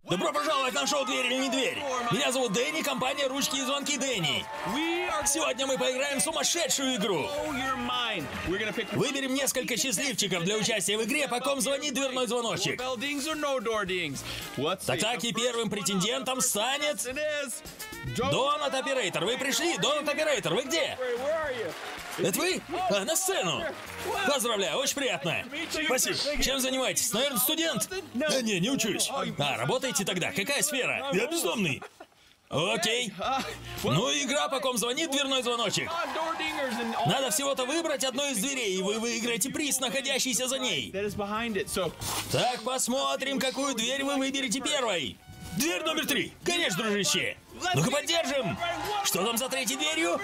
Добро пожаловать на шоу «Дверь или не дверь». Меня зовут Дэнни, компания «Ручки и звонки Дэнни». Сегодня мы поиграем в сумасшедшую игру. Выберем несколько счастливчиков для участия в игре, по ком звонит дверной звоночек. Так, и первым претендентом станет... Донат Оперейтор, вы пришли? Донат Оперейтор, вы где? Это вы? А, на сцену. Поздравляю, очень приятно. Спасибо. Чем занимаетесь? Наверное, студент? Да не учусь. А, работаете тогда? Какая сфера? Я бездомный. Окей. Ну, игра, по ком звонит дверной звоночек. Надо всего-то выбрать одну из дверей, и вы выиграете приз, находящийся за ней. Так, посмотрим, какую дверь вы выберете первой. Дверь номер 3. Конечно, дружище. Ну-ка, поддержим. Что там за третьей дверью?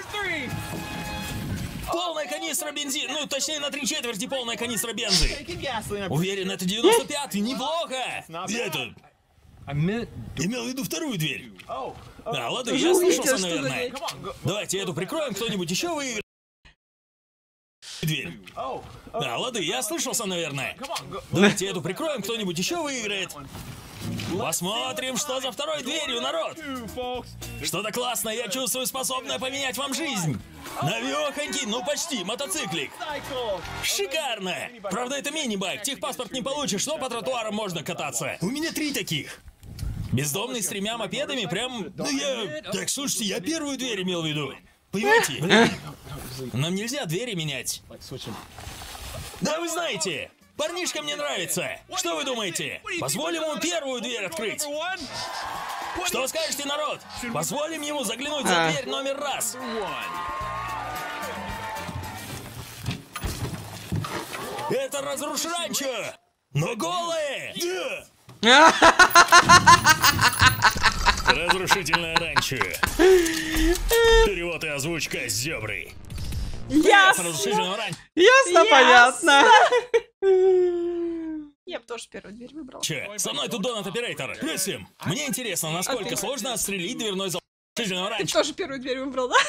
Полная канистра бензина. Ну, точнее, на 3/4 полная канистра бензы. Уверен, это 95-й. Неплохо. Я это... имел в виду вторую дверь. А, ладно, я слышался, наверное. Давайте эту прикроем, кто-нибудь еще выиграет. Дверь. А, ладно, я слышался, наверное. Давайте эту прикроем, кто-нибудь еще выиграет. Посмотрим, что за второй дверью, народ. Что-то классное, я чувствую, способное поменять вам жизнь. Навехонький, ну почти, мотоциклик. Шикарно. Правда, это мини-байк, техпаспорт не получишь, но по тротуарам можно кататься. У меня 3 таких. Бездомный с 3 мопедами, прям... Ну я... Так, слушайте, я первую дверь имел в виду. Понимаете? Нам нельзя двери менять. Да вы знаете... Парнишка мне нравится. Что вы думаете? Позволим ему первую дверь открыть? Что скажете, народ? Позволим ему заглянуть за дверь номер 1. Это разруш ранчо, но голые. Да. Разрушительное ранчо. Перевод и озвучка с Зёброй. Ясно, понятно. Я бы тоже первую дверь выбрал. Че, со мной тут Донат Оперейтор. Плюсим. Мне интересно, насколько сложно отстрелить дверной зал. Ты тоже первую дверь выбрал, да?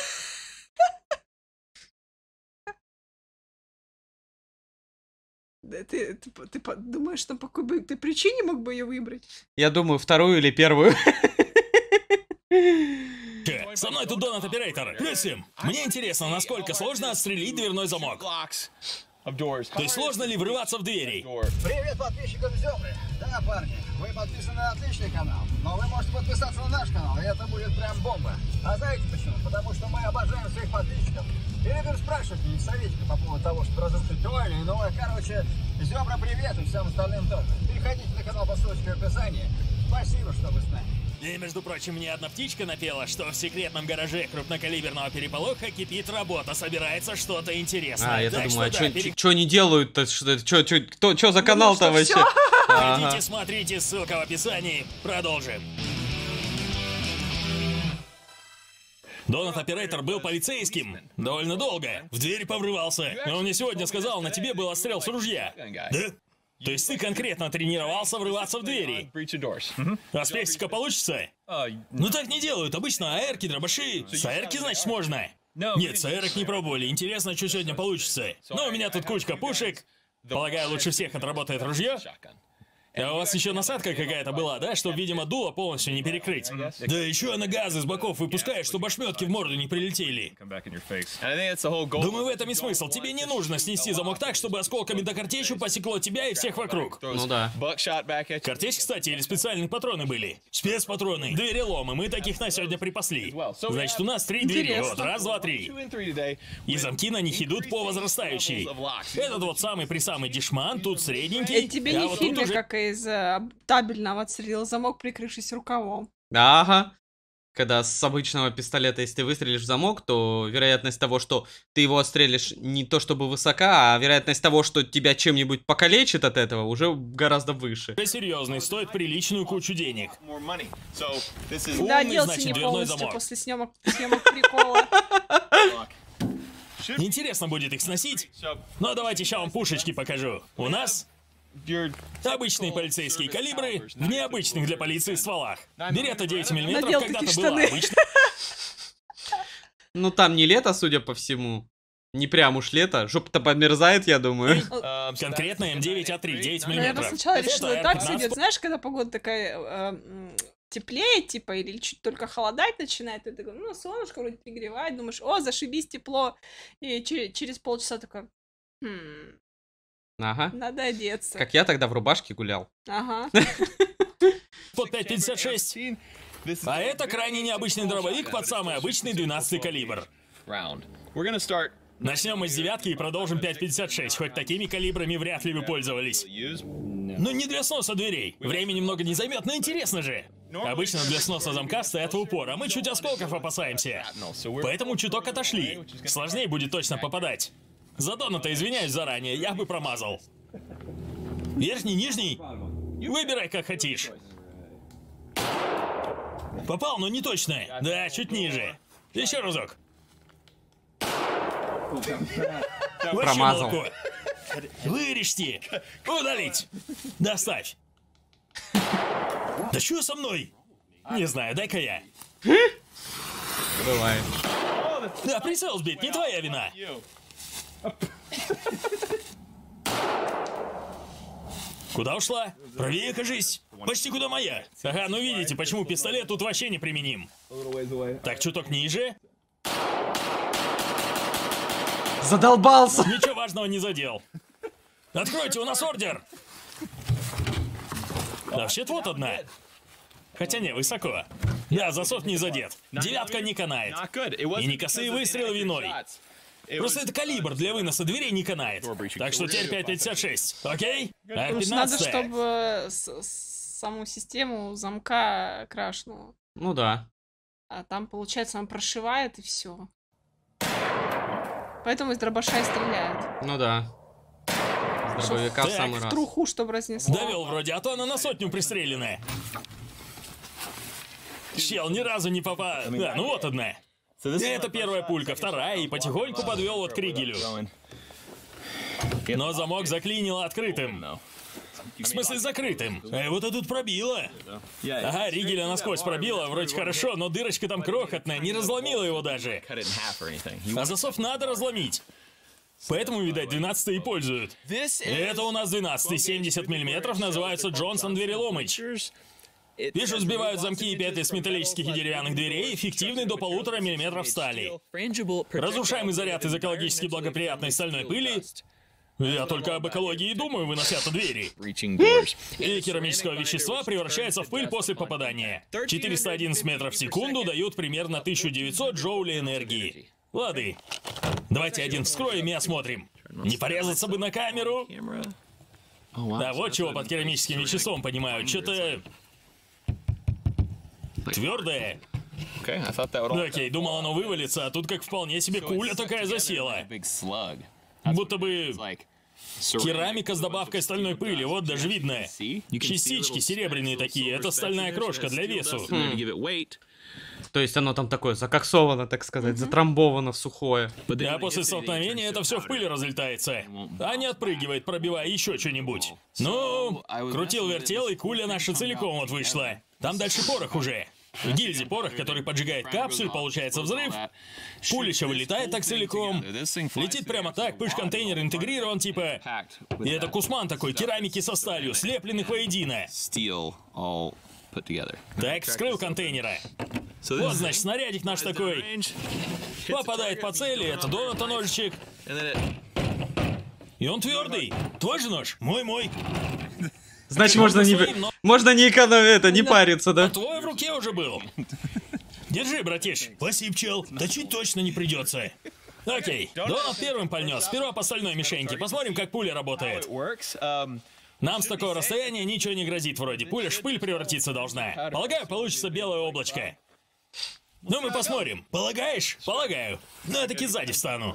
Да ты думаешь, там по какой ты причине мог бы ее выбрать? Я думаю, вторую или первую. Че, со мной тут Донат Оперейтор. Плюсим. Мне интересно, насколько сложно отстрелить дверной замок. То есть сложно ли врываться в двери? Привет подписчикам Зёбры. Да, парни, вы подписаны на отличный канал, но вы можете подписаться на наш канал, и это будет прям бомба. А знаете почему? Потому что мы обожаем своих подписчиков. И любим спрашивать их советики по поводу того, чтобы разрушить то или иное. Короче, Зёбра, привет, и всем остальным тоже. Переходите на канал по ссылочке в описании. Спасибо, что вы с нами. И, между прочим, мне одна птичка напела, что в секретном гараже крупнокалиберного переполоха кипит работа, собирается что-то интересное. А, я-то так думаю, что, что они делают-то? Что за канал-то вообще? Хотите, смотрите, ссылка в описании. Продолжим. Донат Оперейтор был полицейским довольно долго. В дверь поврывался. Но он мне сегодня сказал, на тебе был отстрел с ружья. Да? То есть ты конкретно тренировался врываться в двери? А с пестика получится? Ну так не делают. Обычно аэрки, дробаши. С аэрки, значит, можно? Нет, с аэрок не пробовали. Интересно, что сегодня получится. Но у меня тут кучка пушек. Полагаю, лучше всех отработает ружье. А у вас еще насадка какая-то была, да? Чтобы, видимо, дуло полностью не перекрыть. Да еще она газы с боков выпускает, чтобы ошметки в морду не прилетели. Думаю, в этом и смысл. Тебе не нужно снести замок так, чтобы осколками до картечью посекло тебя и всех вокруг. Ну да. Картечь, кстати, или специальные патроны были? Спецпатроны. Двереломы. Мы таких на сегодня припасли. Значит, у нас 3 двери. Вот, 1, 2, 3. И замки на них идут по возрастающей. Этот вот самый-присамый дешман, тут средненький. Это тебе не в фильме, как из табельного отстрелил замок, прикрывшись рукавом. Ага. Когда с обычного пистолета, если ты выстрелишь в замок, то вероятность того, что ты его отстрелишь, не то чтобы высока, а вероятность того, что тебя чем-нибудь покалечит от этого, уже гораздо выше. Серьезный, стоит приличную кучу денег. Да, оделся не полностью после съемок прикола. Интересно будет их сносить. Но давайте сейчас вам пушечки покажу. У нас обычные полицейские калибры в необычных для полиции стволах. Берета 9 мм когда-то была обычной. Ну там не лето, судя по всему. Не прям уж лето. Жопа-то подмерзает, я думаю. Конкретно М9А3, 9 мм. Я сначала решила, так сойдет. Знаешь, когда погода такая теплеет, типа, или чуть только холодать начинает, ты такой, ну, солнышко вроде пригревает, думаешь, о, зашибись, тепло, и через полчаса такой, Ага. надо одеться. Как я тогда в рубашке гулял. Ага. Под 5,56. А это крайне необычный дробовик под самый обычный 12-й калибр. Начнем мы с девятки и продолжим 5,56, хоть такими калибрами вряд ли вы пользовались. Ну не для сноса дверей. Время немного не займет, но интересно же. Обычно для сноса замка стоят в упор, а мы чуть осколков опасаемся. Поэтому чуток отошли. Сложнее будет точно попадать. За Доната извиняюсь заранее, я бы промазал. Верхний, нижний? Выбирай как хотишь. Попал, но не точно. Да, чуть ниже. Еще разок. Вообще Промазал. молоко. Вырежьте. Удалить. Доставь. Да что со мной? Не знаю, дай-ка я. Бывает. Да, прицел сбит, не твоя вина. Куда ушла? Правее, кажись. Почти куда моя. Ага, ну видите, почему пистолет тут вообще не применим. Так, чуток ниже. Задолбался! Ничего важного не задел. Откройте, у нас ордер. Вообще-то вот одна. Хотя не, высоко. Да, засов не задет. Девятка не канает. И не косые выстрелы виной. Просто это калибр для выноса дверей не канает. Так что теперь 5,56. Окей? А Потому что надо, 15-я? чтобы саму систему замка крашнуло. Ну да. А там, получается, он прошивает и все. Поэтому из дробаша и стреляют. Ну да. С дробовика в Так, самый В раз. труху, чтобы разнесло. Довел вроде, а то она на сотню пристреленная. Чел ни разу не попал. Да, ну вот одна. Это первая пулька, вторая, и потихоньку подвел вот к Ригелю. Но замок заклинило открытым. В смысле закрытым. А его-то тут пробило. Ага, Ригеля насквозь пробило, вроде хорошо, но дырочка там крохотная, не разломила его даже. А засов надо разломить. Поэтому, видать, 12-й и пользуют. Это у нас 12-й, 70 мм, называется Джонсон двереломыч. Вижу, сбивают замки и петли с металлических и деревянных дверей, эффективны до 1,5 мм стали. Разрушаемый заряд из экологически благоприятной стальной пыли. Я только об экологии и думаю, вынося-то двери. И керамического вещества превращается в пыль после попадания. 411 метров в секунду дают примерно 1900 джоулей энергии. Лады. Давайте один вскроем и осмотрим. Не порезаться бы на камеру. А вот чего под керамическим веществом понимаю. Что-то твердое. Окей, думал оно вывалится, а тут как вполне себе куля такая засела. Будто бы керамика с добавкой стальной пыли, вот даже видно. Частички серебряные такие, это стальная крошка для весу. То есть оно там такое закоксовано, так сказать, затрамбовано в сухое. А после столкновения это все в пыли разлетается. А не отпрыгивает, пробивая еще что-нибудь. Ну, крутил-вертел, и куля наша целиком вот вышла. Там дальше порох уже. В гильзе порох, который поджигает капсуль, получается взрыв. Пулища вылетает так целиком. Летит прямо так, пыш-контейнер интегрирован, типа. И это кусман такой, керамики со сталью, слепленных воедино. Так, вскрыл контейнера. Вот, значит, снарядик наш такой. Попадает по цели, это Доната ножичек. И он твердый. Твой же нож? Мой. Значит, можно не экономить, не париться, да? А твой в руке уже был. Держи, братиш. Спасибо, чел. Точить точно не придется. Окей, Донат первым пальнет. Сперва по стальной мишеньке. Посмотрим, как пуля работает. Нам с такого расстояния ничего не грозит вроде. Пуля в пыль превратиться должна. Полагаю, получится белое облачко. Ну, мы посмотрим. Полагаешь? Полагаю. Ну, я таки сзади встану.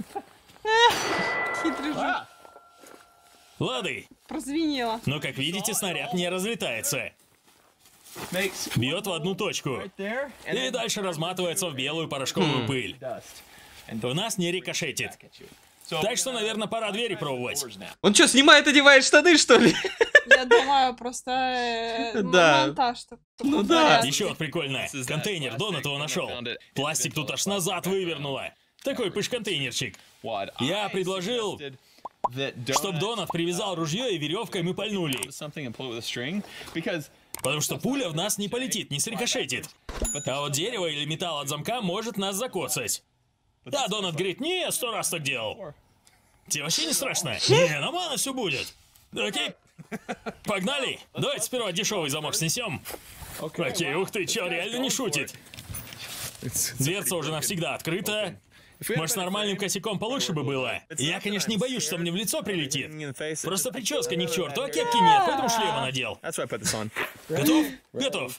Хитрый жук. Лады. Прозвенело. Но, как видите, снаряд не разлетается. Бьет в одну точку. И дальше разматывается в белую порошковую пыль. В нас не рикошетит. Так что, наверное, пора двери пробовать. Он что, снимает, одевает штаны, что ли? Я думаю, просто Да. монтаж. Ну да. Еще вот прикольно. Контейнер Донат его нашел. Пластик тут аж назад вывернуло. Такой пыш-контейнерчик. Я предложил, чтоб Донат привязал ружье и веревкой мы пальнули. Потому что пуля в нас не полетит, не срикошетит. А вот дерево или металл от замка может нас закоцать. Да, Донат говорит, не, 100 раз так делал. Тебе вообще не страшно? Не, нормально все будет. Окей. Погнали. Давайте сперва дешевый замок снесем. Окей, ух ты, чё, реально не шутит. Дверца уже навсегда открыта. Может, с нормальным косяком получше бы было? Я, конечно, не боюсь, что мне в лицо прилетит. Просто прическа не к черту, а кепки нет, поэтому шлема надел. Готов? Готов.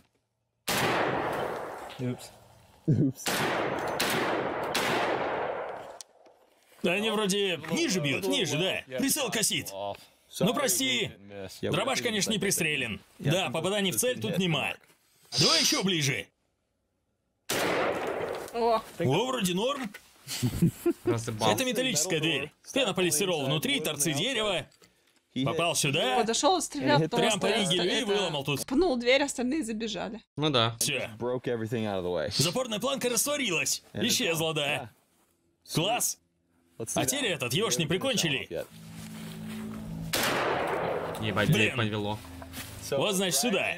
Они вроде ниже бьют, ниже, да. Прицел косит. Ну, прости. Дробаш, конечно, не пристрелен. Да, попаданий в цель тут нема. Давай еще ближе. О, Вроде норм. Разъебал. Это металлическая дверь. Пенополистирол внутри, торцы дерева. Попал сюда. подошел и стрелял, потом Прям по остался ригелю и это- выломал тут. Пнул дверь, остальные забежали. Ну да. Все. Broke everything out of the way. Запорная планка растворилась. Исчезла, да. Класс. А теперь этот ёж не прикончили. Ебать, Блин. дверь подвело. Вот, значит, сюда.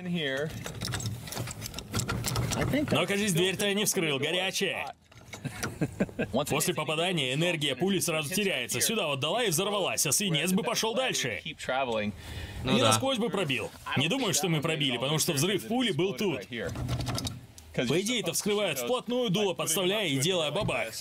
Но, кажись, дверь-то я не вскрыл, горячая. После попадания энергия пули сразу теряется. Сюда вот дала и взорвалась, а свинец бы пошел дальше. Ну И да. насквозь бы пробил. Не думаю, что мы пробили, потому что взрыв пули был тут. По идее-то вскрывают вплотную дуло, подставляя и делая бабах.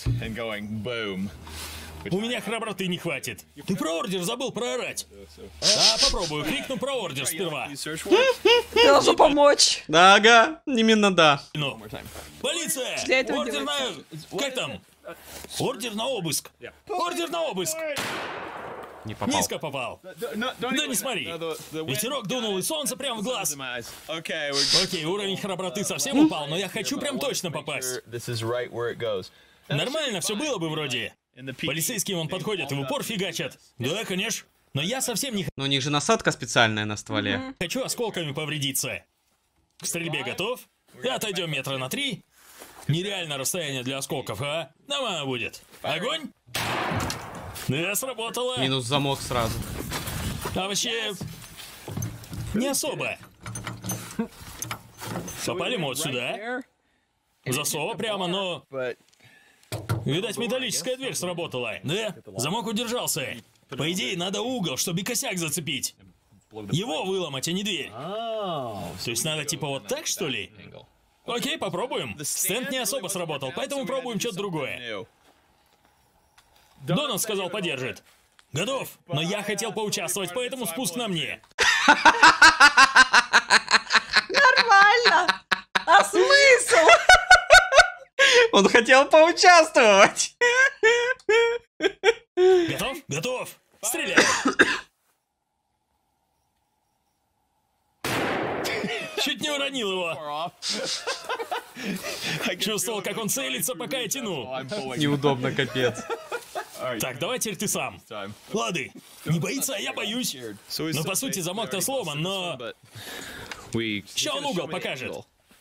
У меня храброты не хватит. Ты про ордер забыл проорать. А, попробую, крикну про ордер сперва. Должен помочь. Да, ага, именно да. Ну. Полиция! Для этого Ордер на... Как там? Ордер на обыск. Ордер на обыск. Не попал. Низко попал. Да не смотри. Ветерок дунул и солнце прямо в глаз. Окей, уровень храброты совсем упал, но я хочу прям точно попасть. Нормально все было бы вроде. Полицейские вон подходят и в упор фигачат. Да, конечно. Но я совсем не Но у них же насадка специальная на стволе. хочу осколками повредиться. К стрельбе готов? Отойдем метра на 3. Нереально расстояние для осколков, а? Нормально будет. Огонь! Да, сработало. Минус замок сразу. А вообще... Не особо. Попали мы вот сюда. Засова прямо, но... Видать, металлическая дверь сработала. Да, замок удержался. По идее, надо угол, чтобы и косяк зацепить. Его выломать, а не дверь. То есть надо типа вот так, что ли? Окей, попробуем. Стенд не особо сработал, поэтому пробуем что-то другое. Донат сказал, подержит. Готов, но я хотел поучаствовать, поэтому спуск на мне. Нормально. А смысл? Он хотел поучаствовать. Готов? Готов. Стреляй. Чуть не уронил его. Чувствовал, как он целится, пока я тяну. Неудобно, капец. Так, давай теперь ты сам. Лады. Не боится, а я боюсь. Ну, по сути, замок-то сломан, но... Ща он угол покажет.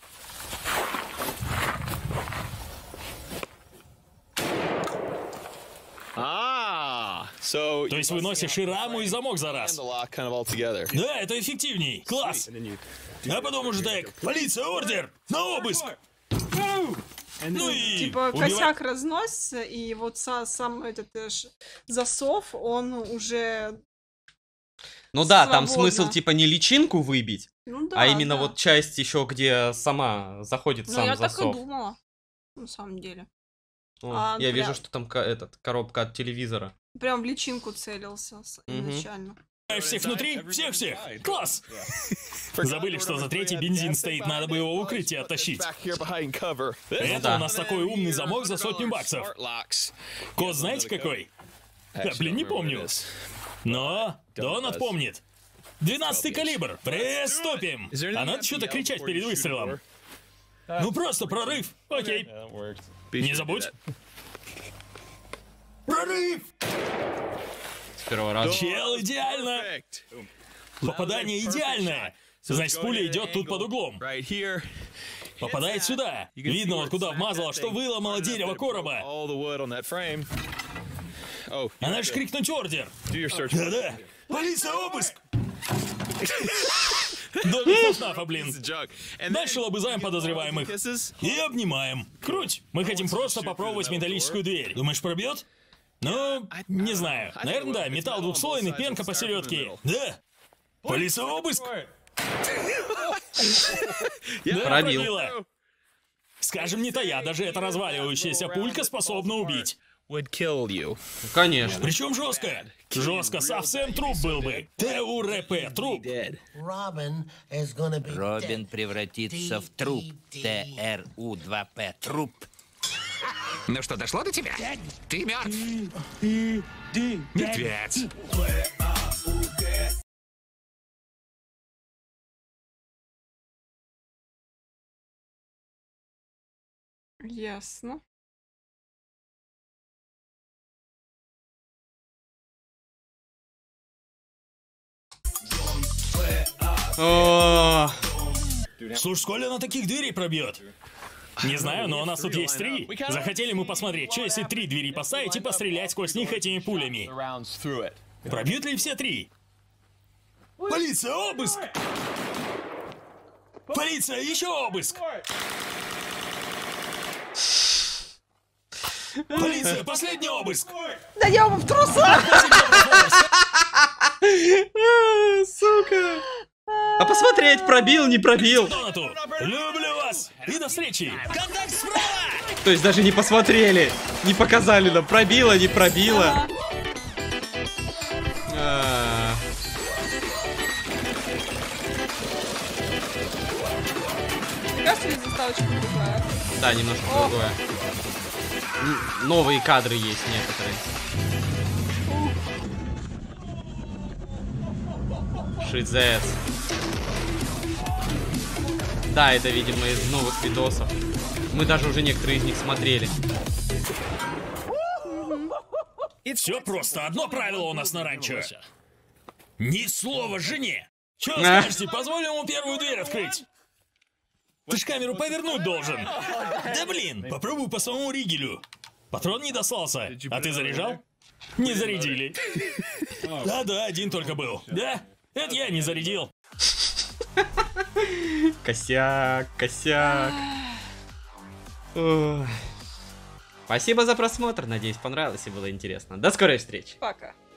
То есть выносишь и раму, и замок за раз. Да, это эффективней. Класс. А потом уже так. Полиция, ордер! На обыск! Ну и... Типа убивать- косяк разносится, и вот сам этот засов, он уже... Ну да, там Свободно. смысл типа не личинку выбить, Ну да, а именно да. вот часть еще, где сама заходит Ну, сам я так и засов. думала, на самом деле. О, А, я прям- вижу, что там коробка от телевизора. Прям в личинку целился изначально. Всех внутри? Всех-всех! Класс! Забыли, что за третий бензин стоит, надо бы его в укрытие оттащить. Это да. у нас такой умный замок за 100 баксов. Код знаете какой? Да, блин, не помню. Но Донат помнит. 12-й калибр. Приступим. А надо что-то кричать перед выстрелом. Ну просто прорыв. Окей. Не забудь. Прорыв! С первого раза. Чел, идеально. Попадание идеальное. Значит, пуля идет тут под углом. Попадает сюда. Видно, вот куда вмазала, что выломало дерево короба. А надо ж крикнуть ордер. Да-да. Полиция, обыск! Домик Фнафа, блин. Дальше лобызаем подозреваемых. И обнимаем. Круть. Мы хотим просто попробовать металлическую дверь. Думаешь, пробьет? Ну, не знаю. Наверное, да. Металл двухслойный, пенка посередке. Да. Полиция, обыск. Да, Пробил. пробила. Скажем, не тая, даже эта разваливающаяся пулька способна убить. Конечно. Причем жестко. Жестко, совсем труп был бы. ТУРП, труп. Робин превратится в труп. ТРУ-2П. Труп. Ну что, дошло до тебя? Ты мертв. Мертвец. Ясно. О, Слушай, сколько она таких дверей пробьет? Не знаю, но у нас тут есть 3. Захотели мы посмотреть, что если 3 двери поставить и пострелять сквозь них этими пулями. Пробьют ли все 3? Полиция, обыск! Полиция, еще обыск! Полиция, последний обыск! Да я в трусах! сука. А посмотреть, пробил, не пробил. Донату, люблю вас! И до встречи! Контакт справа! То есть даже не посмотрели, не показали нам, пробило, не пробило. А. Мне кажется, ли заставочка другая? Да, немножко другое. Новые кадры есть некоторые. Шизец. Да, это, видимо, из новых видосов. Мы даже уже некоторые из них смотрели. Все просто. Одно правило у нас на ранчо. Ни слова жене. Че скажете, позволим ему первую дверь открыть? Ты ж камеру повернуть должен. Да блин, попробуй по самому ригелю. Патрон не достался. А ты заряжал? Не зарядили. Да-да, один только был. Да? Это я не зарядил. Косяк, косяк. Ой. Спасибо за просмотр. Надеюсь, понравилось и было интересно. До скорой встречи. Пока.